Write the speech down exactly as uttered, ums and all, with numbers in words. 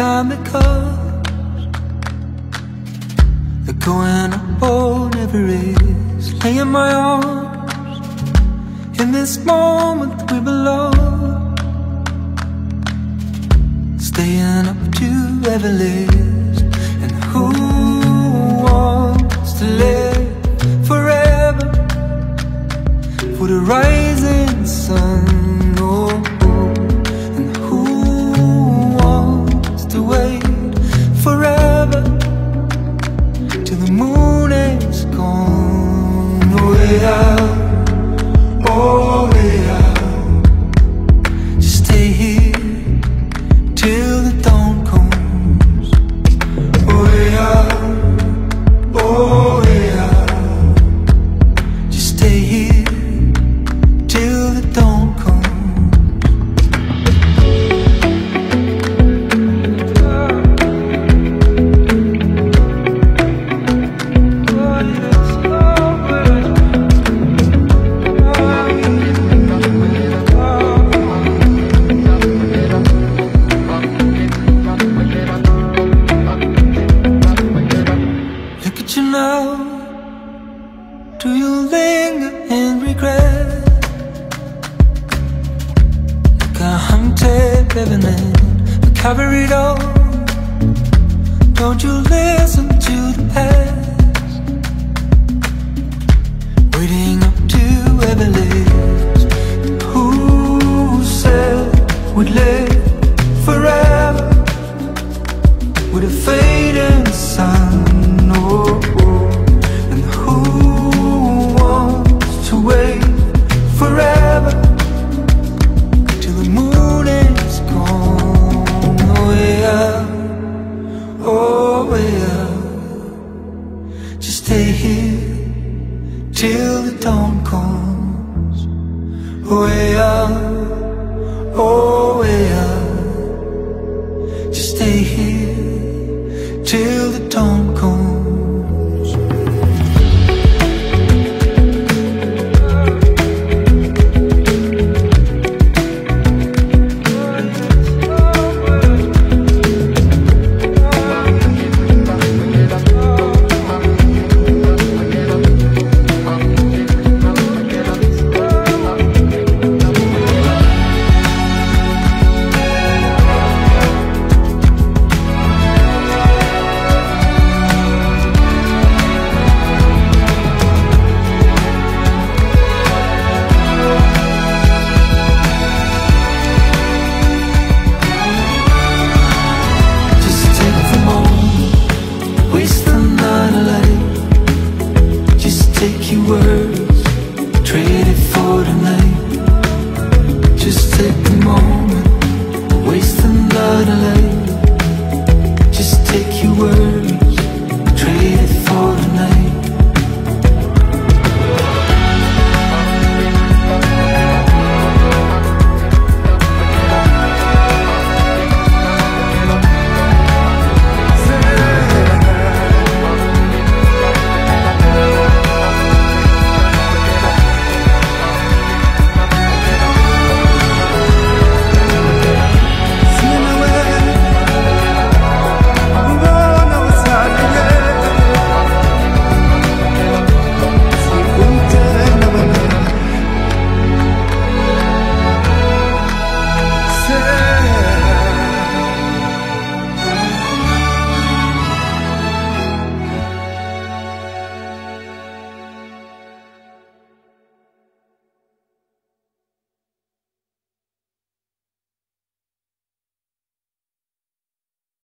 time that comes, the going up all never is. Lay in my arms, in this moment we belong, staying up to ever lives. And who wants to live forever for the rising sun? Oh, and who wants to wait forever till the moon is gone? Oh, way out, oh, way out. Just stay here till the dawn comes. Oh, way out, oh, way out. Just stay here till the dawn comes. Look at you now. Do you linger in regret? Like a hunted revenant, but cover it all. Don't you listen to the past, waiting up to ever lives. Who said we'd live forever with a fading sun? Oh, oh. And who wants to wait forever till the moon is gone? Oh, way out, oh, way out. Just stay here till the dawn comes. Oh, way out, oh, way out. Just stay here